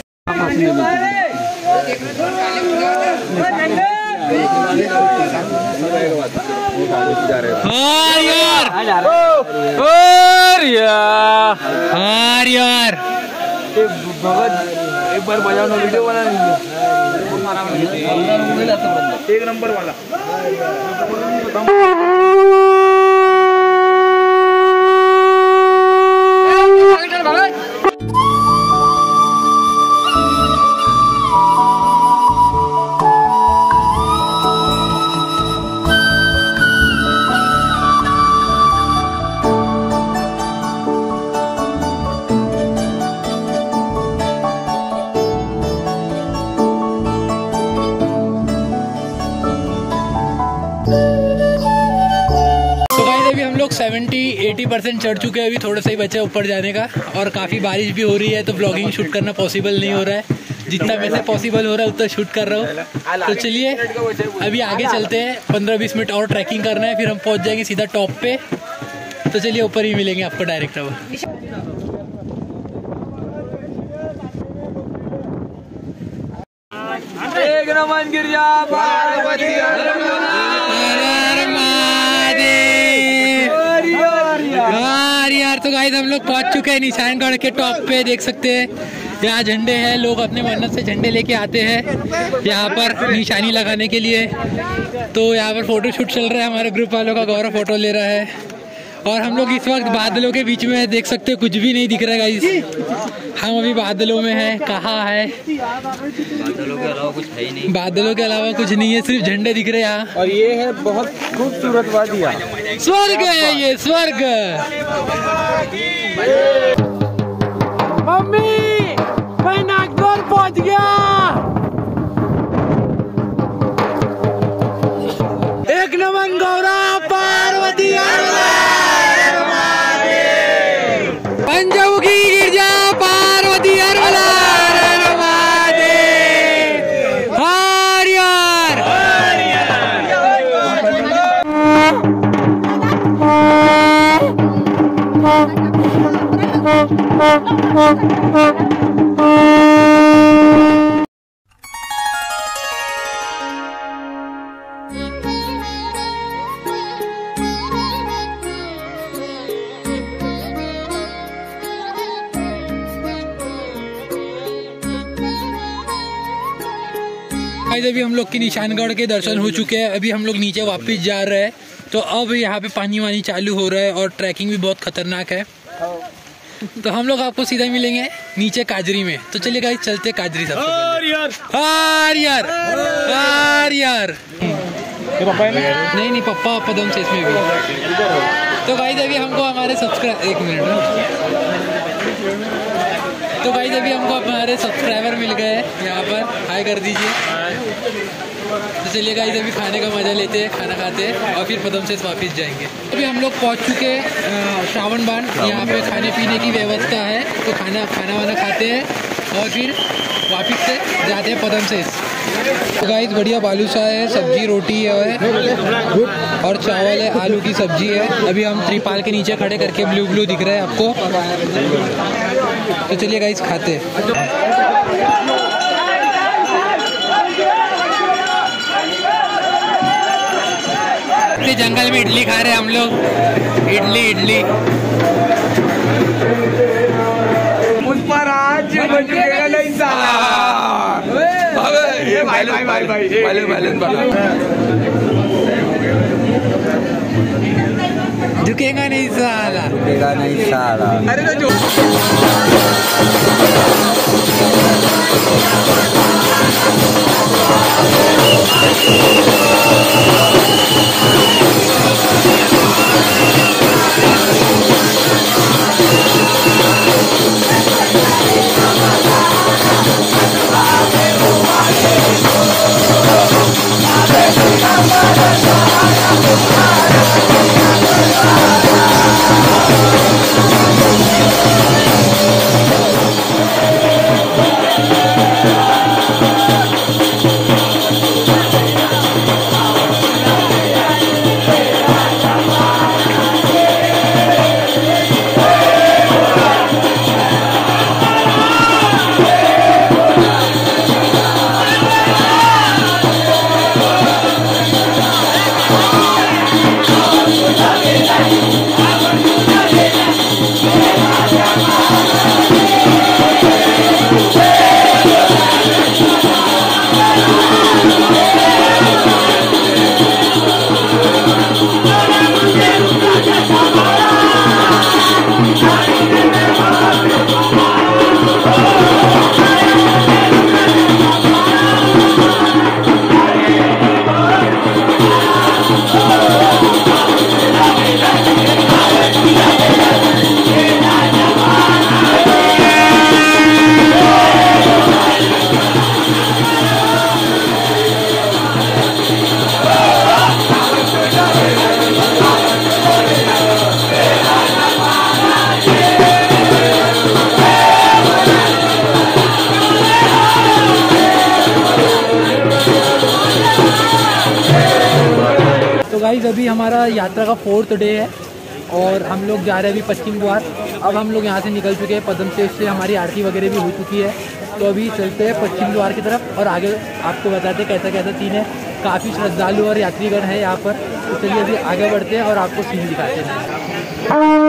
यार एक बार बजाओ, वीडियो बना एक नंबर वाला। हम लोग 70-80% चढ़ चुके हैं, अभी थोड़ा सा ही बचा है ऊपर जाने का और काफ़ी बारिश भी हो रही है, तो व्लॉगिंग शूट करना पॉसिबल नहीं हो रहा है। जितना में से पॉसिबल हो रहा है उतना शूट कर रहा हूँ। तो चलिए अभी आगे चलते हैं, 15-20 मिनट और ट्रैकिंग करना है, फिर हम पहुँच जाएंगे सीधा टॉप पे। तो चलिए ऊपर ही मिलेंगे आपको डायरेक्ट। अब एक नमन गिरजा पार्वती यार। तो गाइस हम लोग पहुंच चुके हैं निशानगढ़ के टॉप पे, देख सकते हैं यहाँ झंडे हैं, लोग अपने मन्नत से झंडे लेके आते हैं यहाँ पर निशानी लगाने के लिए। तो यहाँ पर फोटो शूट चल रहा है, हमारे ग्रुप वालों का गौरव फोटो ले रहा है और हम लोग इस वक्त बादलों के बीच में देख सकते हो, कुछ भी नहीं दिख रहा है गाइस। हम अभी बादलों में हैं, कहाँ है? बादलों के अलावा कुछ है ही नहीं, बादलों के अलावा कुछ नहीं है, सिर्फ झंडे दिख रहे हैं यहाँ। और ये है बहुत खूबसूरत वादियाँ, स्वर्ग है ये, स्वर्ग। मम्मी मैं नागौर पहुँच गया। एक नमन गौरव पार्वती पंचमुखी गिरजा पार्वती हर अभी हम लोग की निशानगढ़ के दर्शन हो चुके हैं। अभी हम लोग नीचे वापस जा रहे हैं। तो अब यहाँ पे पानी वानी चालू हो रहा है और ट्रैकिंग भी बहुत खतरनाक है। तो हम लोग आपको सीधा मिलेंगे नीचे काजरी में। तो चलिए गाइस चलते काजरी सबसे नहीं पप्पा पदम से इसमें भी। तो गाइस अभी हमको हमारे सब्सक्राइबर मिल गए यहाँ पर। हाय कर दीजिए। तो चलिए गाइस अभी खाने का मजा लेते हैं, खाना खाते हैं और फिर पदम से वापस जाएंगे। अभी हम लोग पहुँच चुके हैं श्रावण बाण। यहाँ पे खाने पीने की व्यवस्था है। तो खाना वाना खाते हैं और फिर वापस से जाते हैं पदम से। तो गाइस बढ़िया बालूशाह है, सब्जी रोटी है और चावल है, आलू की सब्जी है। अभी हम त्रिपाल के नीचे खड़े करके ब्लू दिख रहा है आपको। तो चलिए गाइस खाते हैं। जंगल में इडली खा रहे हैं हम लोग। इडली पुष्पराज नहीं भाई झुकेगा नहीं साला। अरे तो जो गाइस अभी हमारा यात्रा का 4th डे है और हम लोग जा रहे हैं अभी पश्चिम द्वार। अब हम लोग यहाँ से निकल चुके हैं पदम से हमारी आरती वगैरह भी हो चुकी है। तो अभी चलते हैं पश्चिम द्वार की तरफ और आगे आपको बताते हैं कैसा कैसा सीन है। काफ़ी श्रद्धालु और यात्रीगण है यहाँ पर। तो चलिए अभी आगे बढ़ते हैं और आपको सीन दिखाते हैं।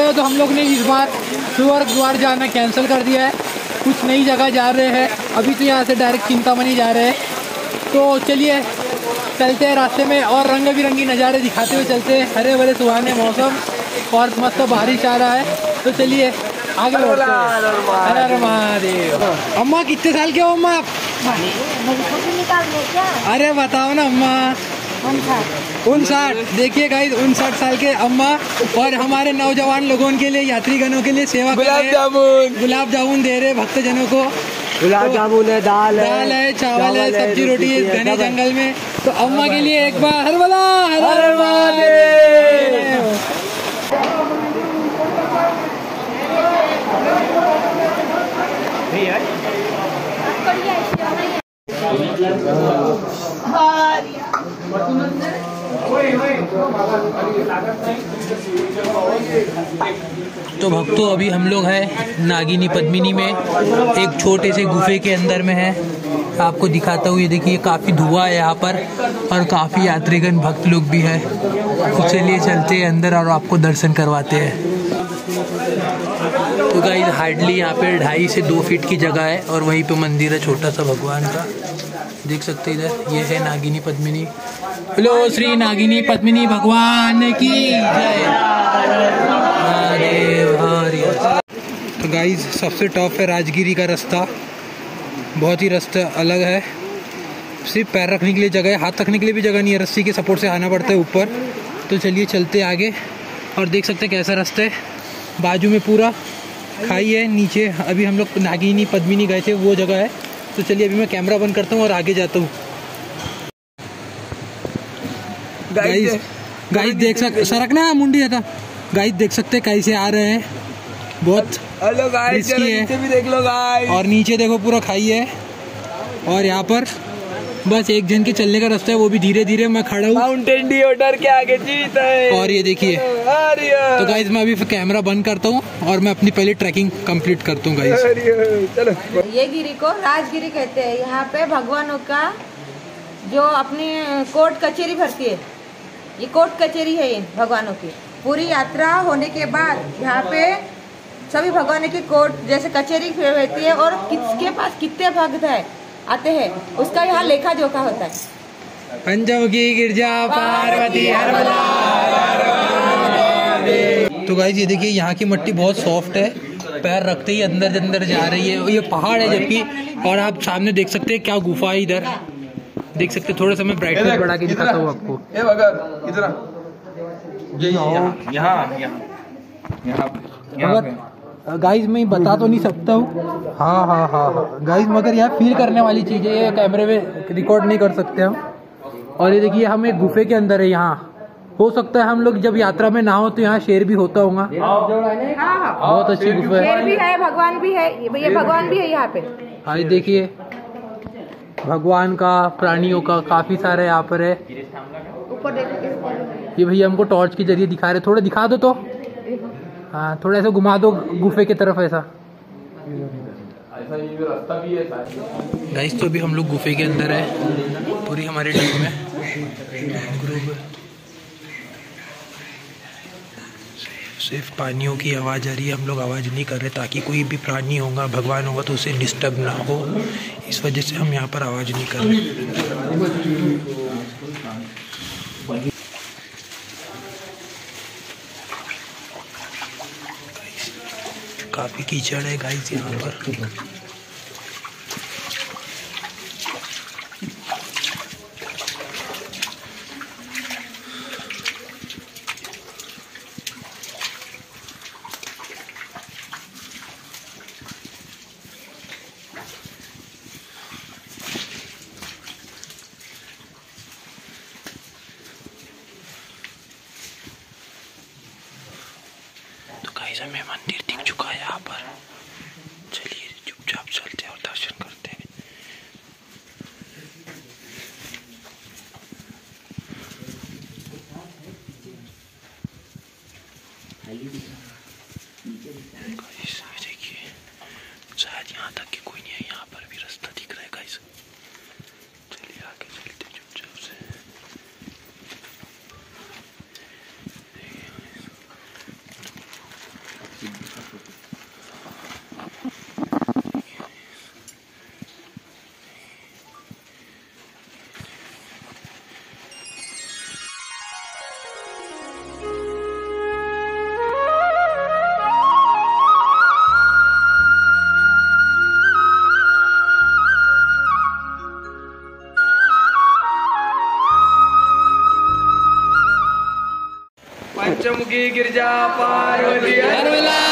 पे तो हम लोग ने इस बार स्वर्ग द्वार जाना कैंसिल कर दिया है, कुछ नई जगह जा रहे हैं। अभी तो यहाँ से डायरेक्ट चिंतामणि जा रहे हैं। तो चलिए चलते हैं रास्ते में और रंग बिरंगी नज़ारे दिखाते हुए चलते हैं। हरे भरे सुहाने मौसम और मस्त बारिश आ रहा है। तो चलिए आगे बढ़ते हैं। हर महादेव। अम्मा कितने साल के हो अम्मा आप? अरे बताओ ना अम्मा। 59। देखिए गाइस 59 साल के अम्मा और हमारे नौजवान लोगों के लिए, यात्रीगणों के लिए सेवा कर रहे हैं। गुलाब जामुन दे रहे भक्त जनों को। गुलाब जामुन है, दाल है, चावल है, सब्जी रोटी है घने जंगल में। तो अम्मा के लिए एक बार हर बोला हर महादेव। तो भक्तों अभी हम लोग हैं नागिनी पद्मिनी में, एक छोटे से गुफे के अंदर में है। आपको दिखाता हूँ, ये देखिए काफ़ी धुआं है यहाँ पर और काफ़ी यात्रीगण भक्त लोग भी है। तो चलिए चलते हैं अंदर और आपको दर्शन करवाते हैं। तो गाइस हार्डली यहाँ पे 2.5 से 2 फीट की जगह है और वहीं पे मंदिर है छोटा सा भगवान का, देख सकते हैं इधर। ये है नागिनी पद्मिनी। हेलो श्री नागिनी पद्मिनी भगवान की जय। तो गाइस सबसे टॉप है राजगिरी का रास्ता, बहुत ही रास्ता अलग है। सिर्फ पैर रखने के लिए जगह है, हाथ रखने के लिए भी जगह नहीं है, रस्सी के सपोर्ट से आना पड़ता है ऊपर। तो चलिए चलते आगे और देख सकते हैं कैसा रास्ता है। बाजू में पूरा खाई है, नीचे अभी हम लोग नागिनी पद्मिनी गए थे वो जगह है। तो चलिए अभी मैं कैमरा बंद करता हूँ और आगे जाता हूँ। गाइस देख सकते, सरकना मुंडी था। गाइस देख सकते कैसे आ रहे हैं, बहुत हेलो गाइस, नीचे भी देख लो गाइस। और नीचे देखो पूरा खाई है और यहाँ पर बस एक जन के चलने का रास्ता है, वो भी धीरे धीरे। मैं खड़ा हूँ माउंटेन ड्यू ऑर्डर के आगे जीत है। और ये देखिए। तो गाइस मैं अभी कैमरा बंद करता हूँ और मैं अपनी पहले ट्रैकिंग कंप्लीट करता हूँ गाइस। चलो। ये गिरी को राजगिरी कहते हैं। यहाँ पे भगवानों का जो अपनी कोर्ट कचहरी भरती है, ये कोर्ट कचहरी है इन भगवानों की। पूरी यात्रा होने के बाद यहाँ पे सभी भगवानों की कोर्ट जैसे कचहरी रहती है और किसके पास कितने भक्त है आते हैं उसका यहाँ लेखा जोखा होता है। पंचमुखी गिरजा पार्वती हर बोला। तो गाइस ये देखिए यहाँ की मिट्टी बहुत सॉफ्ट है, पैर रखते ही अंदर अंदर जा रही है। ये पहाड़ है जबकि, और आप सामने देख सकते हैं क्या गुफा है इधर, देख सकते हैं। थोड़ा सा मैं ब्राइटनेस बढ़ा के दिखाता हूँ आपको। गाइस मैं बता तो नहीं सकता हूँ। हाँ गाइस, मगर यहाँ फील करने वाली चीज़ है, ये कैमरे में रिकॉर्ड नहीं कर सकते हम। और ये देखिए हम एक गुफे के अंदर है। यहाँ हो सकता है हम लोग जब यात्रा में ना हो तो यहाँ शेर भी होता होगा। बहुत अच्छी गुफा है। शेर भी है, भगवान भी है, ये भगवान भी है यहाँ पे। हाँ देखिए भगवान का, प्राणियों का काफी सारे यहाँ पर है। ऊपर देखो, ये भैया हमको टॉर्च के जरिए दिखा रहे, थोड़ा दिखा दो तो। हाँ थोड़ा ऐसा घुमा दो गुफे की तरफ ऐसा। गाइस तो अभी हम लोग गुफे के अंदर है, पूरी हमारी टीम है, ग्रुप। सिर्फ पानियों की आवाज़ आ रही है, हम लोग आवाज़ नहीं कर रहे ताकि कोई भी प्राणी होगा, भगवान होगा तो उसे डिस्टर्ब ना हो, इस वजह से हम यहाँ पर आवाज़ नहीं कर रहे। काफ़ी कीचड़ है गाइस यहाँ पर। हमें मंदिर दिख चुका है यहाँ पर, चलिए चुपचाप चलते हैं और दर्शन करते हैं। देखिए शायद यहाँ तक कि कोई नहीं है, यहाँ पर भी रास्ता दिख रहा है गाइस। चलिए आगे चलते हैं चुपचाप से। पंचमुखी गिरजा पार्वती हर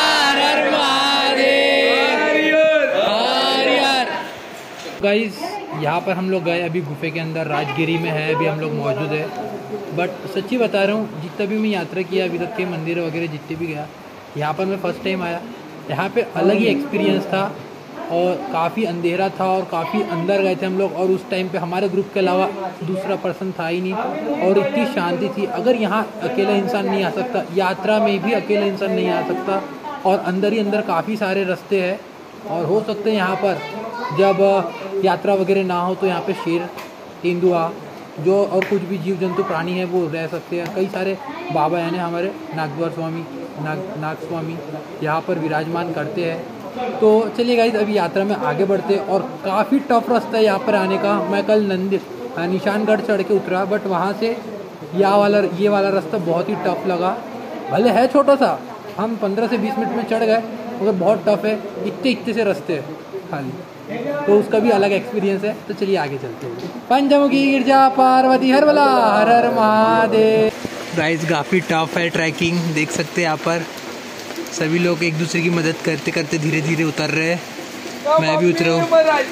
महादेव। गाइस यहाँ पर हम लोग गए अभी गुफे के अंदर, राजगिरी में है अभी हम लोग मौजूद है। बट सच्ची बता रहा हूँ, जितना भी मैं यात्रा किया अभी तक के मंदिर वगैरह जितने भी गया, यहाँ पर मैं फर्स्ट टाइम आया। यहाँ पे अलग ही एक्सपीरियंस था और काफ़ी अंधेरा था और काफ़ी अंदर गए थे हम लोग, और उस टाइम पे हमारे ग्रुप के अलावा दूसरा पर्सन था ही नहीं, और इतनी शांति थी। अगर यहाँ अकेला इंसान नहीं आ सकता, यात्रा में भी अकेला इंसान नहीं आ सकता, और अंदर ही अंदर काफ़ी सारे रास्ते हैं। और हो सकते हैं यहाँ पर जब यात्रा वगैरह ना हो तो यहाँ पे शेर, तेंदुआ जो और कुछ भी जीव जंतु प्राणी है वो रह सकते हैं। कई सारे बाबा यानी हमारे नागद्वार स्वामी, नाग स्वामी यहाँ पर विराजमान करते हैं। तो चलिए गाइस अभी यात्रा में आगे बढ़ते हैं, और काफ़ी टफ रास्ता है यहाँ पर आने का। मैं कल निशानगढ़ चढ़ के उतरा, बट वहाँ से ये वाला रास्ता बहुत ही टफ लगा। भले है छोटा सा, हम 15 से 20 मिनट में चढ़ गए, मगर बहुत टफ है, इतने से रास्ते हैं खाली, तो उसका भी अलग एक्सपीरियंस है। तो चलिए आगे चलते हैं। पंचमुखी गिरजा पार्वती हर हर महादेव। गाइस काफ़ी टफ है ट्रैकिंग, देख सकते हैं यहाँ पर सभी लोग एक दूसरे की मदद करते करते धीरे धीरे उतर रहे हैं। मैं भी उतरा हूँ,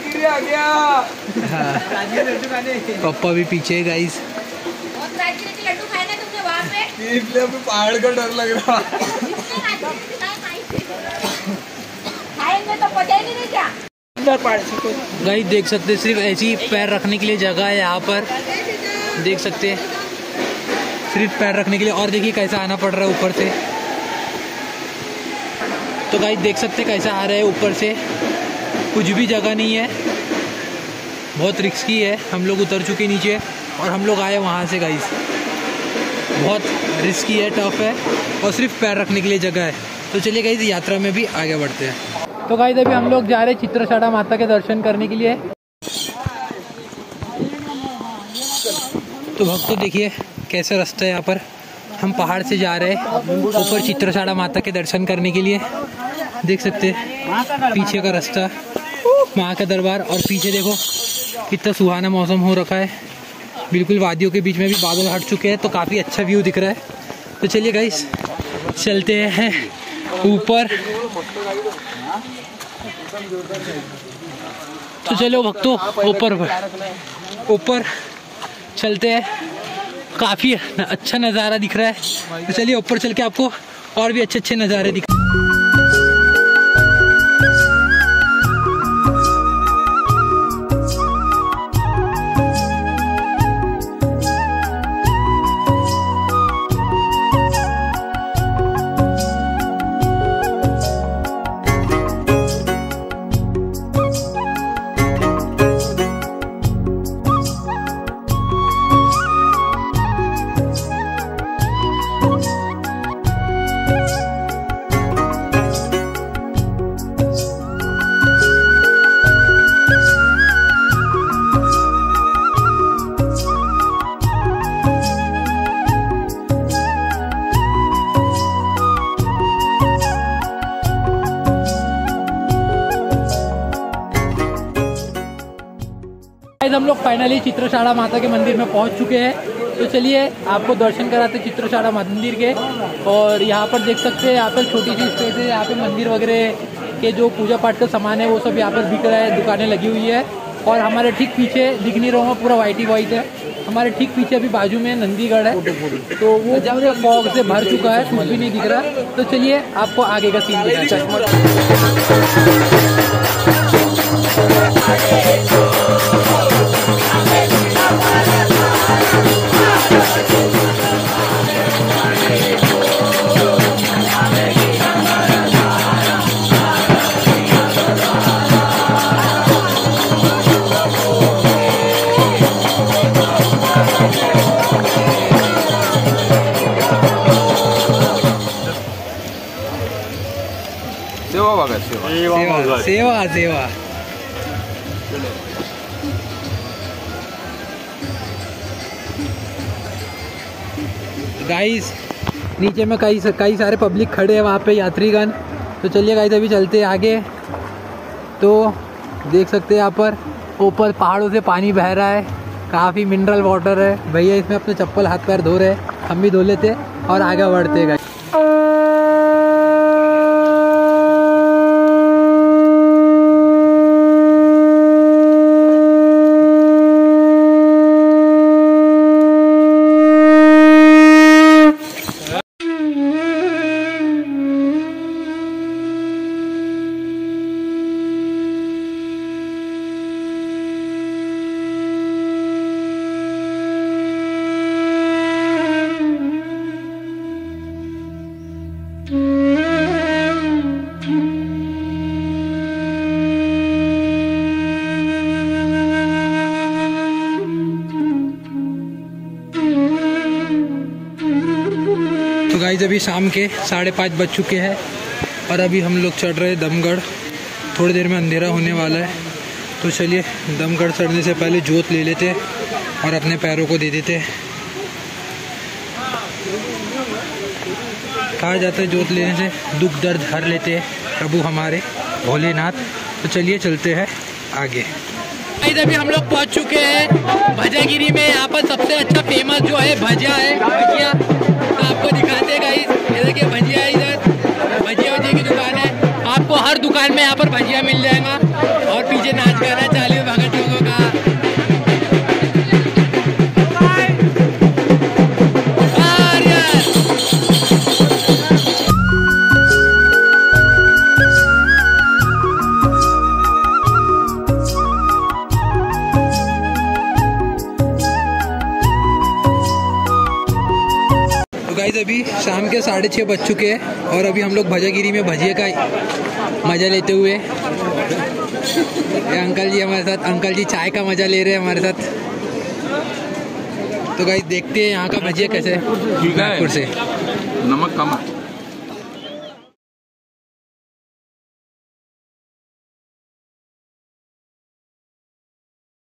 हाँ पप्पा भी पीछे। गाइस पहाड़ का डर लग रहा गाइस देख सकते हैं सिर्फ ऐसी पैर रखने के लिए जगह है यहाँ पर, देख सकते हैं सिर्फ पैर रखने के लिए। और देखिए कैसा आना पड़ रहा है ऊपर से। तो गाइस देख सकते हैं कैसा आ रहा है ऊपर से, कुछ भी जगह नहीं है, बहुत रिस्की है। हम लोग उतर चुके नीचे और हम लोग आए वहाँ से। गाइस बहुत रिस्की है, टफ है, और सिर्फ पैर रखने के लिए जगह है। तो चलिए गाइस यात्रा में भी आगे बढ़ते हैं। तो गाइस अभी हम लोग जा रहे हैं चित्रशाड़ा माता के दर्शन करने के लिए। तो भक्तों देखिए कैसा रास्ता है यहाँ पर, हम पहाड़ से जा रहे हैं ऊपर चित्रशाड़ा माता के दर्शन करने के लिए। देख सकते हैं पीछे का रास्ता, माँ का दरबार, और पीछे देखो कितना सुहाना मौसम हो रखा है, बिल्कुल वादियों के बीच में भी बादल हट चुके हैं, तो काफ़ी अच्छा व्यू दिख रहा है। तो चलिए गाइस चलते हैं ऊपर। तो चलो भक्तों ऊपर चलते हैं, काफ़ी अच्छा नज़ारा दिख रहा है। तो चलिए ऊपर चल के आपको और भी अच्छे नज़ारे दिख। हम लोग फाइनली चित्रशाड़ा माता के मंदिर में पहुंच चुके हैं। तो चलिए आपको दर्शन कराते चित्रशाड़ा मंदिर के। और यहाँ पर देख सकते हैं, यहाँ पर छोटी सी स्पेस है, यहाँ पे मंदिर वगैरह के जो पूजा पाठ का सामान है वो सब यहाँ पर बिक रहा है, दुकानें लगी हुई है। और हमारे ठीक पीछे दिख नहीं रहा, पूरा वाइट ही वाइट है। हमारे ठीक पीछे अभी बाजू में नंदीगढ़ है, तो वो जब फॉग से भर चुका है, कुछ भी नहीं दिख रहा। तो चलिए आपको आगे का सीन दिखाते हैं। सेवा सेवा। गाइस नीचे में कई सारे पब्लिक खड़े हैं वहाँ पे, यात्रीगण। तो चलिए गाइस अभी चलते हैं आगे। तो देख सकते हैं यहाँ पर ऊपर पहाड़ों से पानी बह रहा है, काफ़ी मिनरल वाटर है। भैया इसमें अपने चप्पल हाथ पैर धो रहे हैं, हम भी धो लेते और आगे बढ़ते हैं गाइस। गाइस अभी शाम के 5:30 बज चुके हैं और अभी हम लोग चढ़ रहे हैं दमगढ़। थोड़ी देर में अंधेरा होने वाला है, तो चलिए दमगढ़ चढ़ने से पहले जोत ले लेते और अपने पैरों को दे देते। कहा जाता है जोत लेने से दुख दर्द हर लेते हैं प्रभु हमारे भोलेनाथ। तो चलिए चलते हैं आगे। अभी हम लोग पहुंच चुके हैं भजागिरी में। यहाँ पर सबसे अच्छा फेमस जो है भजिया है, भजिया तो आपको दिखाते हैं गाइस। ये देखिए भजिया है, इधर भजिया की दुकान है। आपको हर दुकान में यहाँ पर भजिया मिल जाएगा। और पीछे नाच गाना चालू है भगत लोगों का। गाइस अभी शाम के 6:30 बज चुके हैं और अभी हम लोग भजागिरी में भजिया का मज़ा लेते हुए ये अंकल जी हमारे साथ, अंकल जी चाय का मज़ा ले रहे हैं हमारे साथ। तो गाइस देखते हैं यहाँ का भजिया कैसे है। नागपुर से नमक कम है।